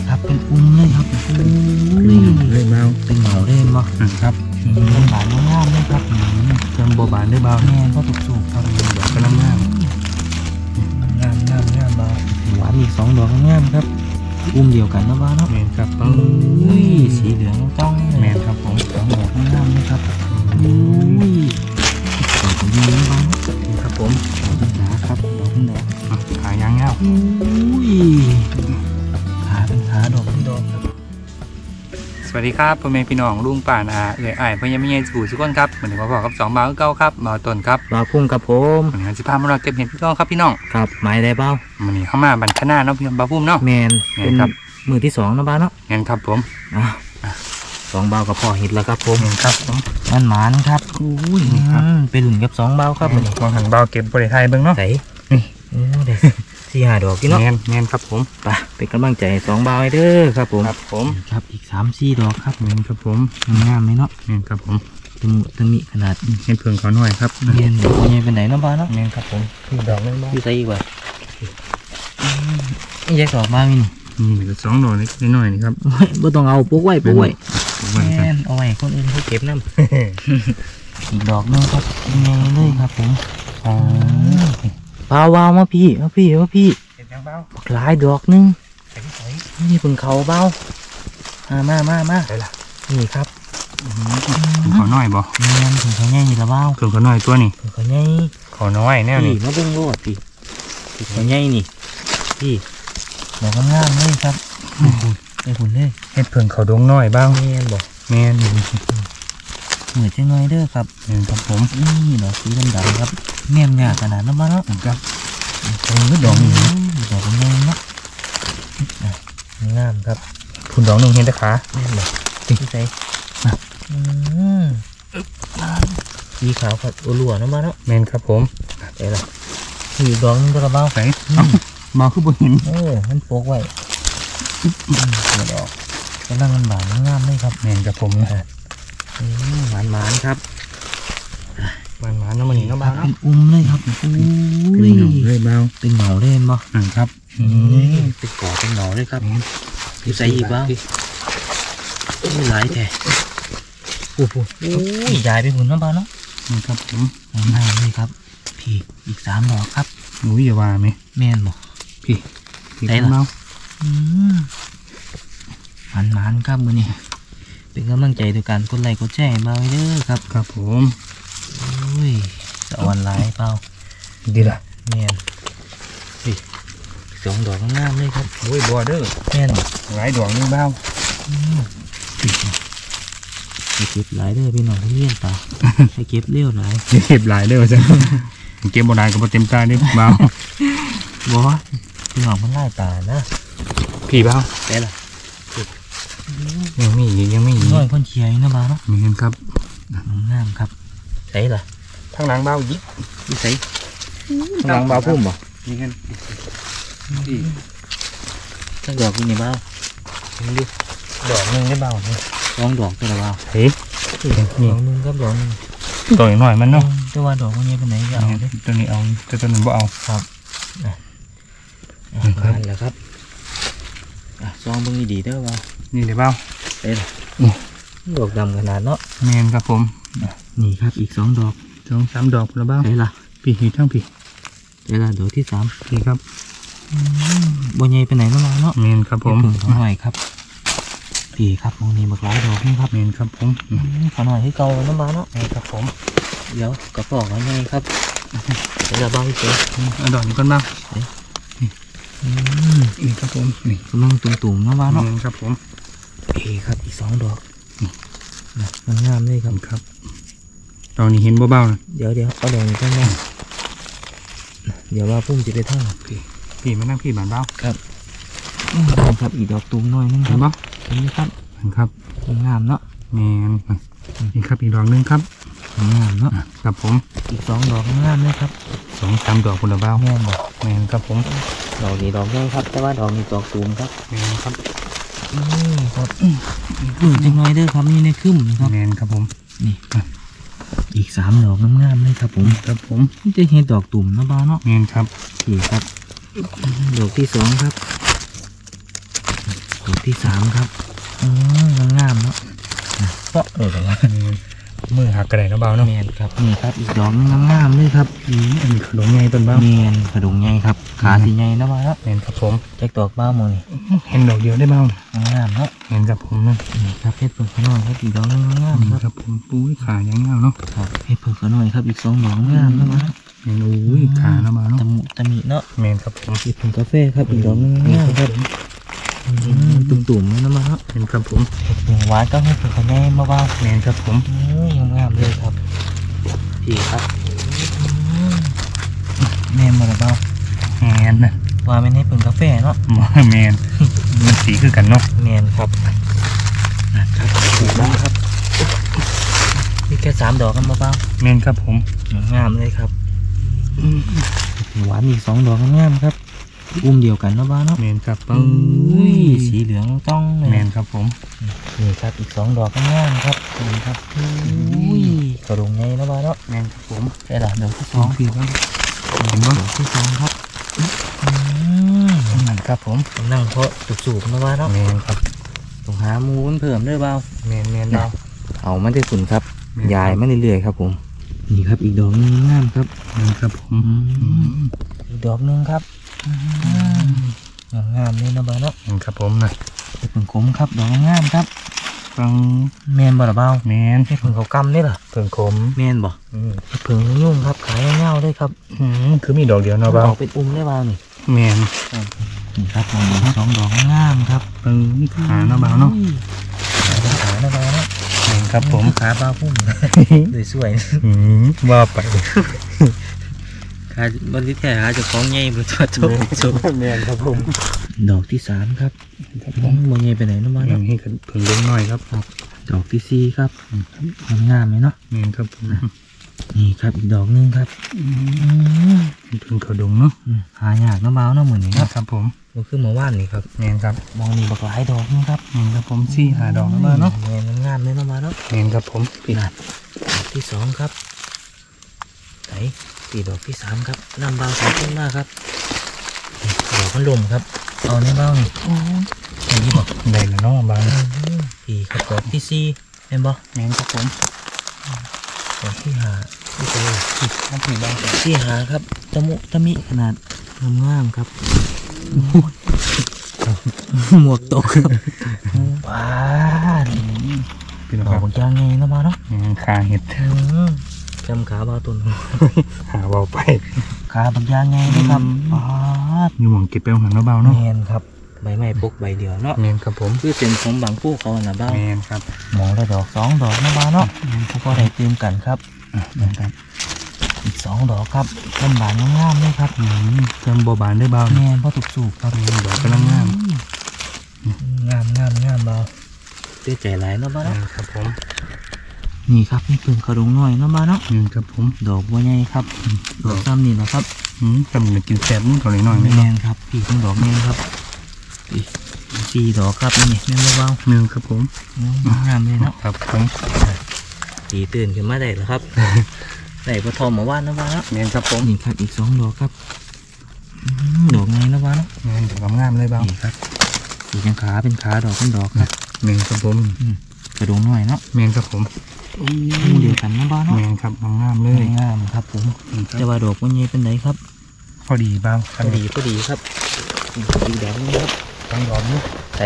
ครับเป็นอุ้มเลยครับเลยเบาเป็นเหงาเล่นบ่ครับเป็นบานงามเลยครับจำบบานได้เบาแม่ก็ตุกสูบครับดอกกำลังงามเบาหวานอีก2 ดอกงามครับอุ้มเดียวกันนะบ้าเนาะแมนครับสีเหลืองจ้องแมนครับผม 2 ดอกงามเลยครับดอกนี้นะบ้าครับผมดอกหนาครับดอกหนาขายางเงาขาเป็นขาดอกครับสวัสดีครับพ่อแม่พี่น้องลุงป่านาพ่อยังไม่ยังสู่สุกคนครับเหมือนที่ผมบอกกับ2 บ่าวเก่าครับบ่าวต้นครับบ่าวพุ่งกับผมเหมือนกันสิพามาเราเก็บเห็ดพี่น้องครับพี่น้องครับไม้ได้เบ้ามันนี่เข้ามาบันขนาเนาะพี่บ่าวพุ่มเนาะแมนเป็นมือที่2นะบ้าเนาะแมนครับผม 2 บ่าวกับพ่อเห็ดแล้วครับผมครับผมมันหมานครับเป็นหลุมกับ2 บ่าวครับมองหันบ่าวเก็บบริไทยเบิ้งเนาะใส่เด็ด4-5 ดอกพี่เนาะแมนครับผมไปเป็นกำลังใจ2 บ่าวเด้อครับผมครับอีก3-4 ดอกครับแมนครับผมงามไหมเนาะแมนครับผมตั้งนี้ขนาดเห็ดเพิ่งขอหน่อยครับเย็นดอกใหญ่เป็นไหนน้ำบ้าเนาะแมนครับผมคือดอกนึงบ้างอยู่ใส่อีกว่าแยกดอกมามินี่เหลือ2 ดอกนิดหน่อยนี่ครับบ่ต้องเอาปุ๊กไว้แม่นเอาไว้คนอื่นเขาเก็บน้ำอีกดอกนึงครับยังไงเลยครับผมวาวมาพี่หลายดอกนึงนี่เป็นเขาเบามานี่ครับขอหน่อยบ่แม่นถึงเขาใหญ่ละเบาถึงขอหน่อยตัวนี่ถึงเขาใหญ่ขอน้อยแน่นี่มาเบิ่งโลดพี่เขาใหญ่นี่พี่ดอกงามเลยครับไอ้หุ่นเลยเห็ดเพิ่งเขาดงน้อยบ้างแม่นบ่แม่นเหมือนจะน้อยเด้อครับครับผมนี่ดอกสีดำๆครับแง่มหน้าขนาดนั้นบ้าเนาะครับดอกนี้ดอกงามเนาะงามครับคุณดอกนึงเห็นแต่ขาแม่นบ่ที่ใส่สีขาวผัดโอลัวนะบ้าเนาะแม่นครับผมไปละอีกดอกนึงก็เบาใส่เบาขึ้นบนหินมันโปกไว้ดอกกำลังมันบานงามเลยครับแม่นครับผมหวานครับหวานน้ำมันนี่น้ำเบาเป็นอุ้มเลยครับเลยเบาเป็นเหงาเล่นบ่ครับเป็นก่อเป็นเหงาเลยครับอยู่ใส่อีกบ้างไม่หลายแท้โอ้โหยายไปหุ่นน้ำเบาเนาะครับผมง่ายเลยครับพี่อีก3 ดอกครับหนูอย่าว่าไหมแม่นบ่พี่ได้ละหวานครับมือนี่เป็นกำลังใจด้วยการกดไลค์กดแชร์เบาเด้อครับครับผมสะออนไลน์เปล่าดีละแม่นพี่2 ดอกงามเลยครับบอเดอร์แม่นหลายดอกนี่เบาเก็บหลายเด้อพี่น้องที่เลี้ยงปลาให้เก็บเลี้ยวหลายเก็บหลายเด้อจ้ะเก็บบ่ได้ก็บ่เต็มตานี่เบาบ่พี่น้องมันไล่ตานะพี่เบาได้ละยังไม่น้อยคนเชียร์นะบ้าเนาะมีเงินครับงามครับใส่ละทางหลังเบายิบใส่ทางหลังเบาพุ่มบ่มีเงินถ้าดอกนี่เบาดูดอกนึงได้เบาเนี่ย 2 ดอกตัวละเบาเฮ้ยดอกนึงครับดอกนึงดอกหน่อยมันเนาะตัวว่าดอกมันนี้เป็นไหนจะเอาตัวนี้เอาตัวนึงบ่เอาครับแล้วครับซองเบิ่งดีๆเด้อว่านี่เดี๋ยวเบาได้ละดอกดำขนาดเนาะแมนครับผมนี่ครับอีก2 ดอก 2-3 ดอกแล้วเบาได้ละพี่หีทั้งพี่ได้ละดอกที่3 พี่ครับบ่ใหญ่ไปไหนเนาะแมนครับผมขอหน่อยครับพี่ครับตรงนี้บักหลายดอกนี่ครับแมนครับผมขอหน่อยให้เกาน้ำบ้าเนาะครับผมเดี๋ยวกระป๋องอะไรครับเดี๋ยวบ้างพี่เจ๊ดอกนี้ก่อนบ้างนี่ครับผมนี่กำลังตุ่มๆน้ำบ้าเนาะครับผมพี่ครับอีก2 ดอกมันงามเลยครับดอกนี้เห็นเบาๆนะเดี๋ยวเอาดอกนี้ก่อนนะเดี๋ยวว่าพุ่มจะไปท่องพี่มานั่งพี่บานเบาครับอีกดอกตุ่มน้อยนึงครับเห็นไหมครับครับงามเนาะแมนนี่ครับอีกดอกนึงครับงามเนาะครับผมอีก2 ดอกงามเลยครับ 2-3 ดอกคนละเบาแม่นบ่แมนครับผมดอกนี้ดอกแรกครับแต่ว่าดอกนี้ดอกตูมครับแมนครับครับจังน้อยเด้อครับนี่ในคึ้มครับแมนครับผมนี่อีก3 ดอกงามเลยครับผมจะเห็นดอกตุ่มนะบ้าเนาะแมนครับนี่ครับดอกที่2ครับดอกที่3ครับงามเนาะเปาะเลยว่ามือหักกระไดเนาะเบาเนาะแมนครับนี่ครับอีกดอกงามๆเลยครับอันนี้ขนมใหญ่ต้นเบาแมนกระดุงใหญ่ครับขาสีใหญ่นะบ้าเนาะแมนครับผมแจ็คดอกบ้าโมนี่เห็นดอกเดียวได้เบางามเนาะเห็นกับผมนะนี่ครับเพชรเพิ่งขน้อยครับอีกดอกงามนี่ครับครับผมปุ้ยขายังเงาเนาะครับเพชรเพิ่งขน้อยครับอีก2 ดอกงามนะบ้าเมนูขาเนาะเบาเนาะตะมุตะมิเนาะแมนครับผมเพชรเพิ่งกาแฟครับอีกดอกงามครับตุ่มๆนะบ้าเนาะเห็นครับผมเพชรเพิ่งหวานก็ให้เพิ่งขน้อยมาบ้าแมนครับผมงามเลยครับพี่ครับแมนมาแล้วเบ้าแมนนะว่าไม่ให้เพิ่งกาแฟเนาะแมนมันสีคือกันเนาะแมนครับนะครับถูกแล้วครับนี่แค่3 ดอกกันเบาแมนครับผมๆงามเลยครับหวานอีก2 ดอกงามครับอุ้มเดียวกันนะบ้าเนาะแมนครับอุ้ยสีเหลืองต้องเลยแมนครับผมนี่ครับอีก2 ดอกงามครับนี่ครับอุ้ยกระดุงไงนะบ้าเนาะแมนครับผมได้ละดอกที่ 2ปีครับเห็นบ่ดอกที่2ครับนั่นครับผมนั่งเพราะสูบๆนะบ้าเนาะแมนครับต้องหามูนเพิ่มด้วยเบาแมนแมนเบาเอาไม่ได้ฝุ่นครับแม่นครับยายไม่เรื่อยๆครับผมนี่ครับอีกดอกนึงงามครับแมนครับผมอีกดอกนึงครับงามเลยนะบ้าเนาะแมนครับผมนะเพิ่งขมครับดอกงามครับฟังแมนบ่ละเบาแมนเพิ่งเขากำได้ล่ะเพิ่งขมแมนบ่เพิ่งยุ่งครับขายเงาๆด้วยครับคือมีดอกเดียวเนาะเบาออกเป็นได้เบานี่แมนนี่ครับมอง2 ดอกงามครับเพิ่งขาเนาะเบาเนาะขานะเบาเนาะแมนครับผมขาเบาพุ่มเลยสวยว่าไปขาบริแท้หาจะคล้องใหญ่บริตัวจบแมนครับผมดอกที่3ครับมองใหญ่ไปไหนนะบ้าแมเนาะนให้เพิ่งเล็กน้อยครับดอกที่4ครับงามไหมเนาะแมนครับผมนี่ครับอีกดอกนึงครับเพิ่งเขาดงเนาะหายากนะเบาเนาะเหมือนนี้เนาะครับผมก็คือหมาว่านนี่ครับแมนครับมองนี่บักหลายดอกนึงครับแมนครับผม4 5 ดอกแล้วเบาเนาะแม่นงามเลยนะเบาเนาะแมนครับผมพี่นัดดอกที่2ครับไหนตีดอกที่3ครับนำเบา2ขึ้นมาครับดอกพัดลมครับเอาในเบานี่อย่างนี้บอกได้แล้วเนาะเบาพี่ครับดอกที่4เป็นบ่แมนครับผมดอกที่5ที่4 ครับพี่เบาที่5ครับตะมุตะมิขนาดงามๆครับหมวกตกครับว้าพี่น้องดอคกรับยางไงนะมาเนาะขาเห็ดจำขาบาตุนหาเบาไปขาบักยางไงนะครับว้าอยู่หม่องเก็บไปของเนาะเบาเนาะแมนครับใบไม้ปกใบเดียวเนาะแมนครับผมคือเป็นของบางผู้เขาน่ะบ้างแมนครับหมองละดอก2 ดอกนะบ้าเนาะเขาก็ได้เติมกันครับครับอีก2 ดอกครับต้นบานงามๆเลยครับจำบบานได้เบาแมนพ่อถูกสูบครับดอกกำลังงามงามเบาเต้ใจหลายเนาะบ้าเนาะครับผมนี่ครับนี่เป็นกระดุงน้อยเนาะบ้าเนาะครับผมดอกบัวใหญ่ครับดอกซ้ำนี่นะครับจำเป็นกินแซ่บนิดหน่อยหน่อยไหมแมนครับพี่ต้องดอกแมนครับอีก4 ดอกครับนี่แมนเบาหนึ่งครับผมๆงามเลยเนาะครับผมตีตื่นขึ้นมาได้แล้วครับได้พอทอมมาว่านนะบ้าเนาะแมนครับผมนี่ครับอีก2 ดอกครับดอกไงนะบ้าเนาะแมนดอกงามเลยเบานี่ครับอีกยังขาเป็นขาดอกเป็นดอกครับหนึ่งครับผมกระดุงน้อยเนาะแมนครับผมหมู่เดียวกันนะบ้าเนาะแมนครับงามเลยงามครับผมจะว่าดอกมันใหญ่เป็นไหนครับพอดีเบาพอดีครับอีกดอกนึงครับทั้งดอกนี้ใส่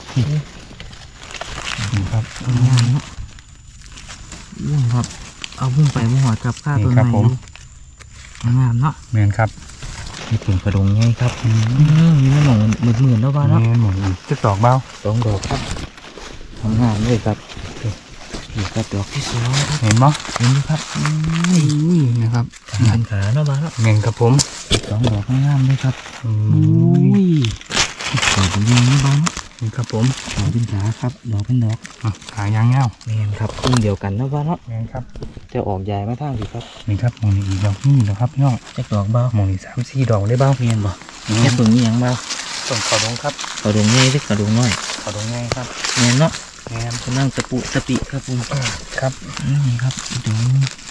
ครับงามเนาะครับเอาพุ่งไปมุ่งหัวจับข้าตัวไหนงามเนาะแมนครับนี่ถึงกระดุงไงครับมีแม่หมองหมื่นแล้วบ้าแมเนาะนหมดจะดอกเบา 2 ดอกครับงามเลยครับนี่ครับดอกที่2ครับเห็นบ่เห็นไหมครับนะครับเป็นขาเนาะบ้าเนาะแมนครับผมอีก2 ดอกงามเลยครับอุ้ยดอกเป็นยังไงบ้างครับผมดอกเป็นขาครับดอกเป็นดอกขายางเงาแมนครับกุ้งเดียวกันเนาะบ้าเนาะแมนครับจะออกใหญ่มาทางสิครับนี่ครับมองนี่อีกดอกนี่ดอกครับพี่น้องจะดอกเบามองนี่3-4 ดอกได้เบ้าแมนบ่แค่ตัวนี้ยังเบาต้นขอดงครับกระดุงใหญ่หรือกระดุงน้อยขอดงง่ายครับแมนเนาะแมนกำลังตะปุตะปิครับผมครับนี่ครับดอก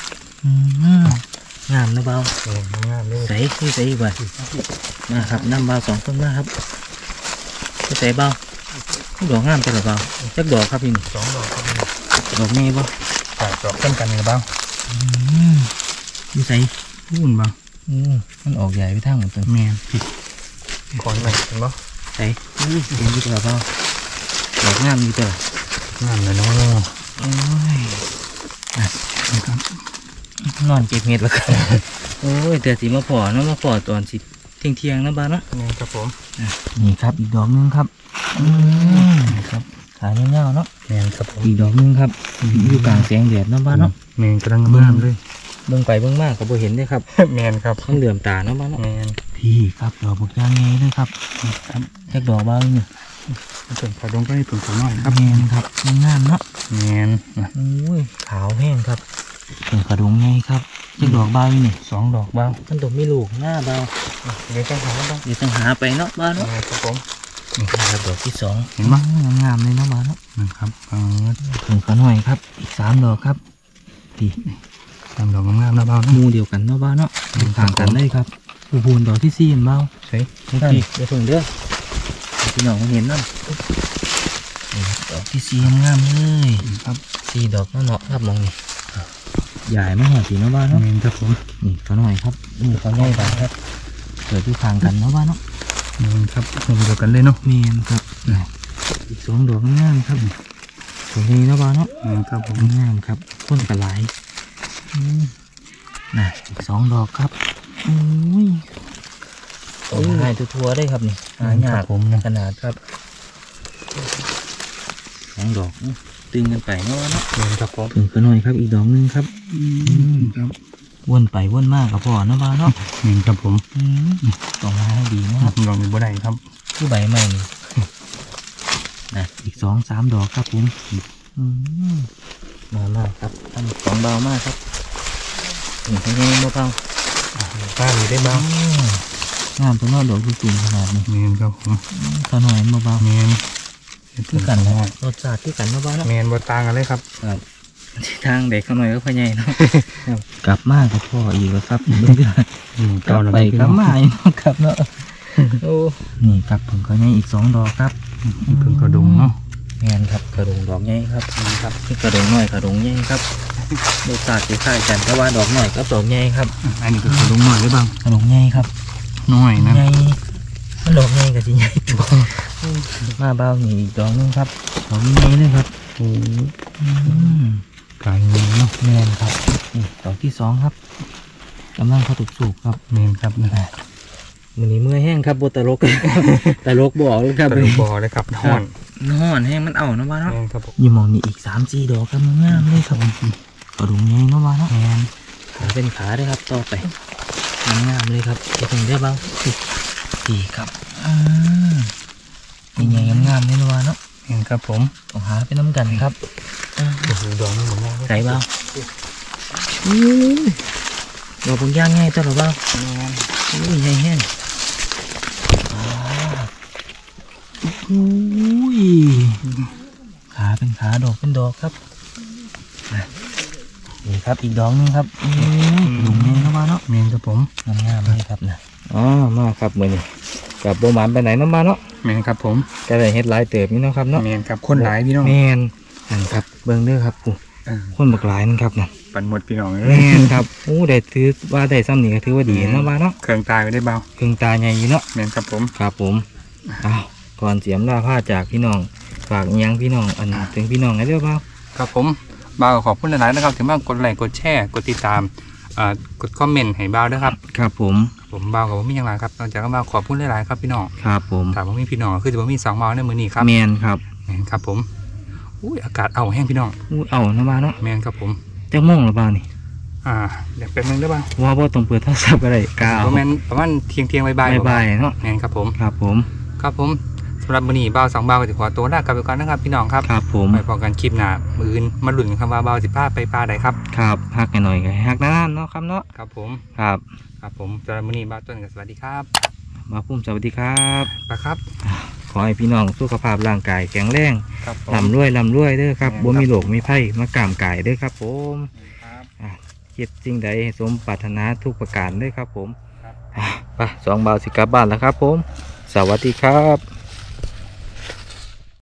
งามนะเบาแมนงามเลยใส่คือใส่อีกบ่มาครับน้ำเบา2 ต้นมาครับก็ใส่เบาดอกงามไปหรือเปล่าจักดอกครับพี่นี่ 2 ดอกครับดอกแม่บ่ดอกเต็มกันเลยบ้างนี่ใส่พุ่นบ้างมันออกใหญ่ไปทางหมดเลยแม่ผิดขอนไปเห็นบ่ใส่เห็นดีกว่าเปล่าดอกงามดีเด้องามเลยเนาะโอ้ยนะครับนอนเก็บเห็ดแล้วกันโอ้ยแต่สีมาพอเนาะมาพอตอนสิเที่ยงนะบ้านเนาะนี่ครับผมนี่ครับอีกดอกนึงครับนี่ครับขายเงาๆเนาะแม่นครับผมอีกดอกนึงครับอยู่กลางแสงแดดเนาะบ้านเนาะแม่นกำลังงามเลยเบิ่งไปเบิ่งมากก็บ่เห็นเด้ครับแม่นครับมันเหลื่อมตาเนาะบ้านเนาะแม่นพี่ครับดอกบักยางไงเลยครับครับแค่ดอกบ้างนี่ส่วนขอดงก็ให้ผลขอหน่อยครับแมนครับงามเนาะแม่นโอ้ยขาวแห้งครับเป็นกระดุงไงครับแค่ดอกบ้างนี่ 2 ดอกบ้างมันต้องมีลูกหน้าเบาเดี๋ยวจะหาบ้างเดี๋ยวต้องหาไปเนาะบ้านเนาะครับผมนี่ครับดอกที่สองเห็นปะงามเลยเนาะบ้านเนาะนะครับถึงขน่อยครับอีก3 ดอกครับพี่ตามดอกงามๆนะบ้างหมูเดียวกันเนาะบ้านเนาะต่างกันเลยครับอุบูนดอกที่4เห็นเบาใช่นั่นเดี๋ยวเพิ่งเด้อพี่น้องเห็นนั่นนี่ครับดอกที่4งามเลยครับ 4 ดอกเนาะครับมองนี่ใหญ่ไม่หัวสีเนาะบ้านเนาะแม่นครับผมนี่ขน่อยครับนี่เขาใหญ่บ้านครับเกิดที่ทางกันเนาะบ้านเนาะแม่นครับผมเดียวกันเลยเนาะเมนครับอีก2 ดอกงามครับตรงนี้เนาะบ้านเนาะแม่นครับผมงามครับต้นกระไหลน่ะอีก2 ดอกครับอุ้ยต้นหายทั่วๆได้ครับนี่หายากผมขนาดครับ2 ดอกตึงกันไปเนาะเนาะแม่นครับผมถึงขน่อยครับอีกดอกนึงครับครับวนไปวนมากกับพ่อเนาะบ้านเนาะแม่นครับผมต้องหาให้ดีนะครับลองดูบ่ได้ครับคือใบใหม่นี่นะอีก2-3 ดอกครับผมมากครับทำ2 เบามากครับนี่ให้ยังเบาป้ามีได้บ้างงามตัวน้อยดอกจุ่มขนาดนี้แม่นครับผมขน่อยเบาแม่นๆคือกันนะรสชาติคือกันเบาๆเนาะแม่นบ่ต่างกันเลยครับครับที่ทางเด็กขน่อยก็พอใหญ่เนาะกลับมากับพ่ออีกแล้วครับดูดิกลับไปกลับมาอีกเนาะครับเนาะโอ้นี่ครับผมก็ให้อีก2 ดอกครับเพิ่งกระดุงเนาะแม่นครับกระดงดอกใหญ่ครับนี่ครับนี่กระดงน้อยกระดงใหญ่ครับรสชาติคล้ายๆกันแต่ว่าดอกน้อยกับดอกใหญ่ครับอันนี้ก็กระดุงหน่อยได้บ้างกระดงใหญ่ครับน้อยนะใหญ่มันดอกใหญ่กับที่ใหญ่ตัวมาเบาหนีอีกดอกนึงครับดอกใหญ่เลยครับโอ้กลายเงินเนาะแม่นครับนี่ดอกที่2ครับกำลังเข้าตุกสูบครับแม่นครับนะมือนี้เมื่อยแห้งครับโบตะลก ตะลกบอกเลยครับกระดุงบ่อเลยครับนอนนอนแห้งมันเอาเนาะบ้านเนาะแม่นครับผมอยู่มองนี่อีก3-4 ดอกครับงามเลยครับกระดงใหญ่เนาะบ้านเนาะแม่นขาเป็นขาด้วยครับต่อไปงามเลยครับจะถึงได้บ้างดีครับยังไงงามๆเลยนะวะเนาะแม่นครับผมต้องหาเป็นน้ำกันครับโอ้โหดอกนี่เหมือนกันใส่บ้างดอกบางย่างง่ายตัวหรอบ้างแม่นอุ้ยใหญ่แห้งอุ้ยขาเป็นขาดอกเป็นดอกครับนี่ครับอีกดอกนึงครับหลุมนี่นะวะเนาะแม่นครับผมงามเลยครับนะอ๋อมาครับมือนี่กับโบหมานไปไหนน้ำมาเนาะแม่นครับผมก็ได้เฮ็ดหลายเติบนี่เนาะครับเนาะแม่นครับคนหลายพี่น้องแมนนั่นครับเบิ่งเด้อครับผู้คนบักหลายนั่นครับนั่นปันหมดพี่น้องแมนครับโอ้ได้ถือว่าได้ซ้ำนี่ก็ถือว่าดีเนาะบ้านเนาะเครื่องตายไปได้เบาเครื่องตาใหญ่อยู่เนาะแม่นครับผมครับผมอ้าวก่อนเสียมลาผ้าจากพี่น้องฝากอิหยังพี่น้องอันถึงพี่น้องไงเด้อเปล่าครับผมเบาขอบคุณหลายๆนะครับถึงมากกดไลค์กดแชร์กดติดตามกดคอมเมนต์ให้เบาด้วยครับครับผมผมเบากับผมมีอย่างไรครับนอกจากก็เบาขอบคุณหลายๆครับพี่น้องครับผมถามว่ามีพี่น้องคือจะว่ามี2เบาในมือนี้ครับแมนครับแม่นครับผมอุ้ยอากาศเอาแห้งพี่น้องอู้เอาเนาะบ้านเนาะแม่นครับผมจักโมงหรือเปล่านี่เดี๋ยวเป็นนึงได้บ้างว่าบ่ต้องเปิดโทรศัพท์ก็ได้กาวประมาณเที่ยงบ่ายบายๆเนาะแม่นครับผมครับผมครับผมสำหรับมือนี้เบา2เบาก็จะขอตัวลากลับไปก่อนนะครับพี่น้องครับครับผมไปพอกันคลิปหน้ามืออื่นมาหลุ่นกันครับว่าเบาสิพาไปปลาใดครับครับฮักหน่อยก็ให้ฮักนานๆเนาะครับเนาะครับผมครับครับผมสำหรับมือนี้เบาต้นกับสวัสดีครับมาพุ่มสวัสดีครับปลาครับขอให้พี่น้องสุขภาพร่างกายแข็งแรงครับผมร่ำรวยเด้อครับครับบ่มีโรคมีภัยมากามกายเด้อครับผมครับคิดสิ่งใดให้สมปรารถนาทุกประการเด้อครับผมครับไป2 บ่าวสิกลับบ้านแล้วครับผม สวัสดีครับ